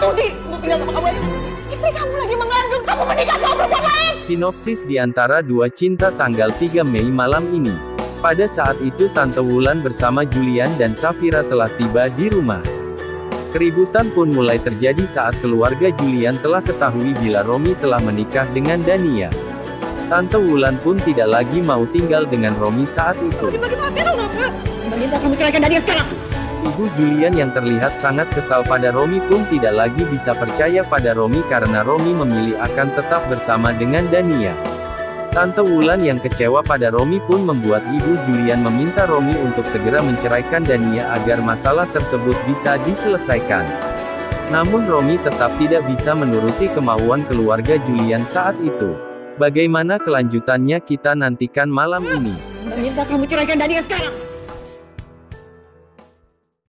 Tuti, mau tinggal sama kamu. Istri kamu lagi mengandung, kamu menikah sama perempuan lain. Sinopsis di antara dua cinta tanggal 3 Mei malam ini. Pada saat itu Tante Wulan bersama Julian dan Safira telah tiba di rumah. Keributan pun mulai terjadi saat keluarga Julian telah ketahui bila Romi telah menikah dengan Dania. Tante Wulan pun tidak lagi mau tinggal dengan Romi saat itu. Meminta kamu ceraikan Dania sekarang. Ibu Julian yang terlihat sangat kesal pada Romi pun tidak lagi bisa percaya pada Romi karena Romi memilih akan tetap bersama dengan Dania. Tante Wulan yang kecewa pada Romi pun membuat Ibu Julian meminta Romi untuk segera menceraikan Dania agar masalah tersebut bisa diselesaikan. Namun Romi tetap tidak bisa menuruti kemauan keluarga Julian saat itu. Bagaimana kelanjutannya kita nantikan malam ini. Meminta kamu ceraikan Dania sekarang.